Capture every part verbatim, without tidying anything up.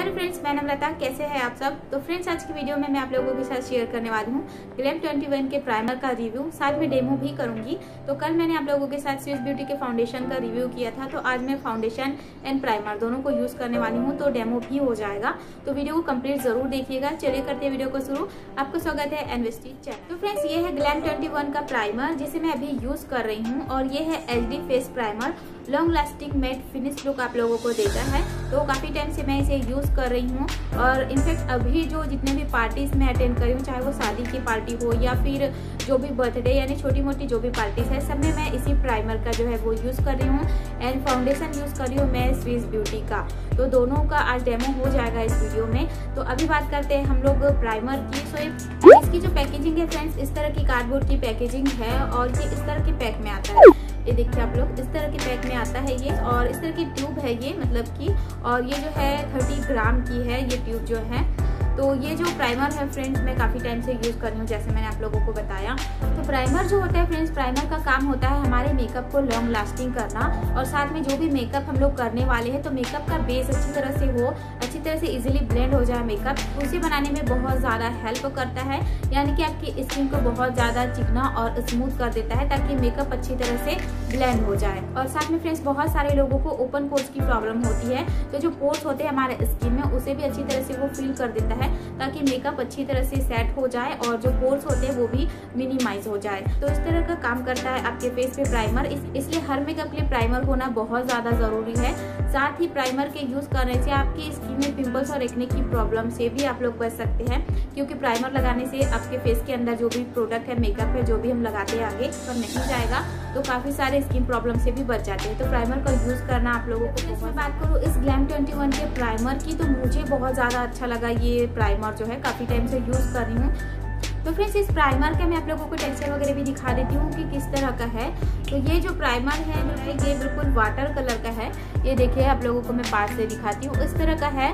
Hello friends, मैं नम्रता। कैसे हैं आप सब। तो फ्रेंड्स, आज की वीडियो में मैं आप लोगों के साथ शेयर करने वाली हूँ ग्लैम इक्कीस के प्राइमर का रिव्यू, साथ में डेमो भी करूंगी। तो कल मैंने आप लोगों के साथ स्विस ब्यूटी के फाउंडेशन का रिव्यू किया था, तो आज मैं फाउंडेशन एंड प्राइमर दोनों को यूज करने वाली हूँ, तो डेमो भी हो जाएगा। तो वीडियो को कंप्लीट जरूर देखिएगा। चलिए करते हैं वीडियो को शुरू। आपका स्वागत है एनवेस्टी चैनल। तो फ्रेंड्स, ये है ग्लैम इक्कीस का प्राइमर जिसे मैं अभी यूज कर रही हूँ, और ये है H D face primer. Long lasting matte finish look आप लोगों को देता है, तो काफी टाइम से मैं इसे यूज कर रही हूँ। और इनफैक्ट अभी जो जितने भी पार्टीज में अटेंड करी हूँ, चाहे वो शादी की पार्टी हो या फिर जो भी बर्थडे यानी छोटी मोटी जो भी पार्टीज है, सब में मैं इसी प्राइमर का जो है वो यूज कर रही हूँ। एंड फाउंडेशन यूज कर रही हूँ मैं स्विस ब्यूटी का। तो दोनों का आज डेमो हो जाएगा इस वीडियो में। तो अभी बात करते हैं हम लोग प्राइमर की। सो इसकी जो पैकेजिंग है फ्रेंड्स, इस तरह की कार्डबोर्ड की पैकेजिंग है, और ये इस तरह के पैक में आता है। ये देखिए आप लोग, इस तरह के पैक में आता है ये, और इस तरह की ट्यूब है ये, मतलब कि, और ये जो है तीस ग्राम की है ये ट्यूब जो है। तो ये जो प्राइमर है फ्रेंड्स, मैं काफ़ी टाइम से यूज़ कर रही हूँ, जैसे मैंने आप लोगों को बताया। तो प्राइमर जो होता है फ्रेंड्स, प्राइमर का काम होता है हमारे मेकअप को लॉन्ग लास्टिंग करना, और साथ में जो भी मेकअप हम लोग करने वाले हैं, तो मेकअप का बेस अच्छी तरह से हो, अच्छी तरह से इजीली ब्लेंड हो जाए मेकअप, उसे बनाने में बहुत ज़्यादा हेल्प करता है। यानी कि आपकी स्किन को बहुत ज़्यादा चिकना और स्मूथ कर देता है, ताकि मेकअप अच्छी तरह से ब्लेंड हो जाए। और साथ में फ्रेंड्स, बहुत सारे लोगों को ओपन पोर्स की प्रॉब्लम होती है, तो जो पोर्स होते हैं हमारे स्किन में, उसे भी अच्छी तरह से वो फिल कर देता है, ताकि मेकअप अच्छी तरह से सेट हो जाए और जो पोर्स होते हैं वो भी मिनिमाइज हो जाए। तो इस तरह का काम करता है आपके फेस पे प्राइमर। इस, इसलिए हर मेकअप के लिए प्राइमर होना बहुत ज्यादा जरूरी है। साथ ही प्राइमर के यूज करने से आपकी स्किन में पिंपल्स और एक्ने की प्रॉब्लम से भी आप लोग बच सकते हैं, क्योंकि प्राइमर लगाने से आपके फेस के अंदर जो भी प्रोडक्ट है, मेकअप है, जो भी हम लगाते हैं आगे पर नहीं जाएगा, तो काफी सारे स्किन प्रॉब्लम से भी बच जाते हैं। तो प्राइमर का यूज करना आप लोगों को। इसमें बात करूँ इस ग्लैम इक्कीस के प्राइमर की, तो मुझे बहुत ज्यादा अच्छा लगा ये प्राइमर जो है, काफी टाइम से यूज कर रही हूँ। तो फ्रेंड्स, इस प्राइमर का मैं आप लोगों को टेक्सचर वगैरह भी दिखा देती हूँ कि किस तरह का है। तो ये जो प्राइमर है ये बिल्कुल वाटर कलर का है। ये देखिए आप लोगों को मैं पास से दिखाती हूँ, इस तरह का है।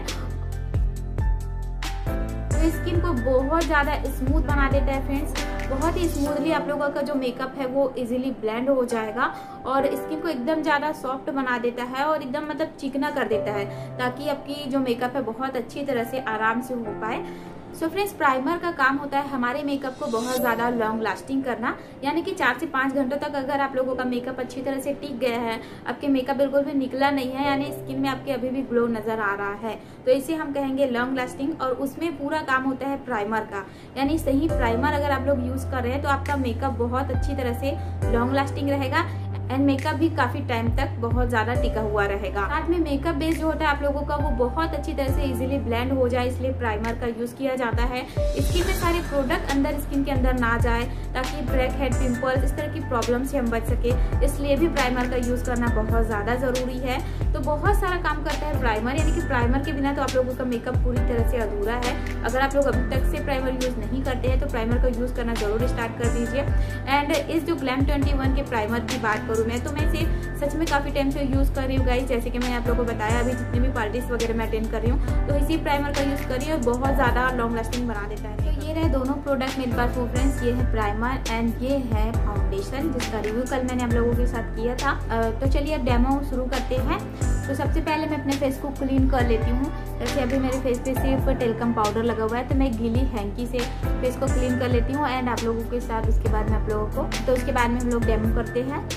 तो स्किन को बहुत ज़्यादा स्मूथ बना देता है फ्रेंड्स, बहुत ही स्मूथली आप लोगों का जो मेकअप है वो इजीली ब्लेंड हो जाएगा, और स्किन को एकदम ज़्यादा सॉफ्ट बना देता है, और एकदम मतलब चिकना कर देता है, ताकि आपकी जो मेकअप है बहुत अच्छी तरह से आराम से हो पाए। सो फ्रेंड्स, प्राइमर का काम होता है हमारे मेकअप को बहुत ज़्यादा लॉन्ग लास्टिंग करना, यानी कि चार से पाँच घंटों तक अगर आप लोगों का मेकअप अच्छी तरह से टिक गया है, आपके मेकअप बिल्कुल भी निकला नहीं है, यानी स्किन में आपके अभी भी ग्लो नजर आ रहा है, तो इसे हम कहेंगे लॉन्ग लास्टिंग। और उसमें पूरा काम होता है प्राइमर का, यानी सही प्राइमर अगर आप लोग यूज कर रहे हैं तो आपका मेकअप बहुत अच्छी तरह से लॉन्ग लास्टिंग रहेगा, एंड मेकअप भी काफी टाइम तक बहुत ज्यादा टिका हुआ रहेगा। साथ में मेकअप बेस जो होता है आप लोगों का, वो बहुत अच्छी तरह से इजीली ब्लेंड हो जाए, इसलिए प्राइमर का यूज किया जाता है। स्किन में सारे प्रोडक्ट अंदर स्किन के अंदर ना जाए, ताकि ब्लैक हेड, पिंपल्स, इस तरह की प्रॉब्लम से हम बच सके, इसलिए भी प्राइमर का यूज करना बहुत ज्यादा जरूरी है। तो बहुत सारा काम करता है प्राइमर, यानी कि प्राइमर के बिना तो आप लोगों का मेकअप पूरी तरह से अधूरा है। अगर आप लोग अभी तक से प्राइमर यूज नहीं करते हैं, तो प्राइमर का यूज करना जरूर स्टार्ट कर दीजिए। एंड इस जो ग्लैम इक्कीस के प्राइमर की बात करूँ मैं, तो मैं इसे सच में काफी टाइम से यूज कर रही हूँ गाइस। जैसे कि मैंने आप लोगों को बताया, अभी जितने भी पार्टीज वगैरह मैं अटेंड कर रही हूँ, तो इसी प्राइमर का यूज करिए, और बहुत ज्यादा लॉन्ग लास्टिंग बना देता है। तो ये रहे दोनों प्रोडक्ट मेरे पास वो फ्रेंड्स, ये है प्राइमर एंड ये है फाउंडेशन, जिसका रिव्यू कल मैंने आप लोगों के साथ किया था। तो चलिए अब डेमो शुरू करते हैं। तो सबसे पहले मैं अपने फेस को क्लीन कर लेती हूँ। जैसे अभी मेरे फेस पे सिर्फ टेल्कम पाउडर लगा हुआ है, तो मैं गीली हैंकी से फेस को क्लीन कर लेती हूँ, एंड आप लोगों के साथ उसके बाद में आप लोगों को, तो उसके बाद में हम लोग डेमो करते हैं।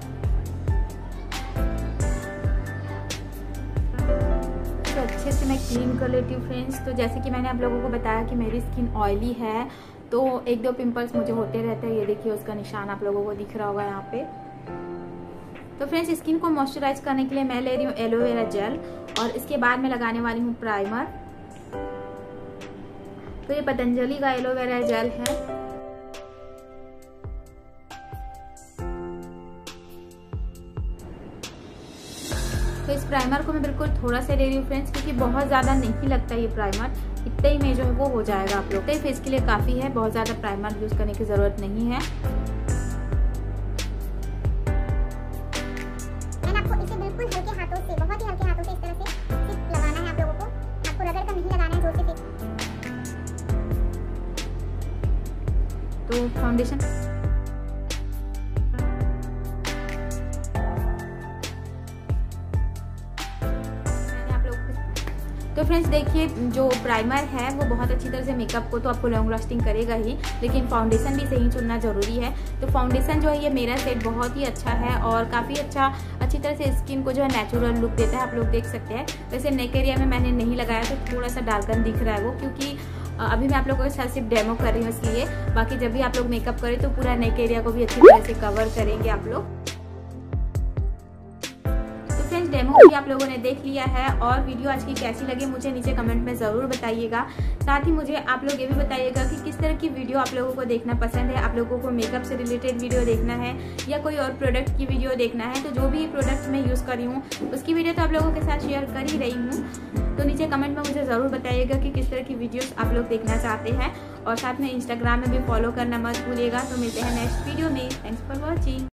तो अच्छे से मैं क्लीन कर लेती हूँ फ्रेंड्स। तो जैसे कि मैंने आप लोगों को बताया कि मेरी स्किन ऑयली है, तो एक दो पिंपल्स मुझे होते रहते हैं। ये देखिए उसका निशान आप लोगों को दिख रहा होगा यहाँ पे। तो फ्रेंड्स, स्किन को मॉइस्चराइज करने के लिए मैं ले रही हूँ एलोवेरा जेल, और इसके बाद मैं लगाने वाली हूँ प्राइमर। तो ये पतंजलि का एलोवेरा जेल है। तो इस प्राइमर को मैं बिल्कुल थोड़ा सा ले रही हूँ फ्रेंड्स, क्योंकि बहुत ज़्यादा नहीं लगता ये प्राइमर, इतने ही में जो है वो हो जाएगा आप लोग। तो फेस के लिए काफ़ी है, बहुत ज़्यादा प्राइमर यूज़ करने की ज़रूरत नहीं है। आपको इसे बिल्कुल हल्के हाथों से, बहुत ही हल्के हाथों से इस तरह से सिर्फ लगाना है आप लोगों को, आपको रगड़ कर नहीं लगाना है जोर से। तो फाउंडेशन तो फ्रेंड्स देखिए, जो प्राइमर है वो बहुत अच्छी तरह से मेकअप को तो आपको लॉन्ग लास्टिंग करेगा ही, लेकिन फाउंडेशन भी सही चुनना ज़रूरी है। तो फाउंडेशन जो है ये मेरा सेट बहुत ही अच्छा है और काफ़ी अच्छा अच्छी तरह से स्किन को जो है नेचुरल लुक देता है, आप लोग देख सकते हैं। वैसे नेक एरिया में मैंने नहीं लगाया तो थोड़ा सा डार्कन दिख रहा है वो, क्योंकि अभी मैं आप लोगों के साथ सिर्फ डेमो कर रही हूँ इसलिए। बाकी जब भी आप लोग मेकअप करें तो पूरा नेक एरिया को भी अच्छी तरह से कवर करेंगे आप लोग। डेमो भी आप लोगों ने देख लिया है और वीडियो आज की कैसी लगी मुझे नीचे कमेंट में ज़रूर बताइएगा। साथ ही मुझे आप लोग ये भी बताइएगा कि किस तरह की वीडियो आप लोगों को देखना पसंद है। आप लोगों को मेकअप से रिलेटेड वीडियो देखना है या कोई और प्रोडक्ट की वीडियो देखना है। तो जो भी प्रोडक्ट मैं यूज़ कर रही हूँ उसकी वीडियो तो आप लोगों के साथ शेयर कर ही रही हूँ। तो नीचे कमेंट में मुझे ज़रूर बताइएगा कि किस तरह की वीडियोस आप लोग देखना चाहते हैं और साथ में इंस्टाग्राम में भी फॉलो करना मत भूलिएगा। तो मिलते हैं नेक्स्ट वीडियो में। Thanks for watching.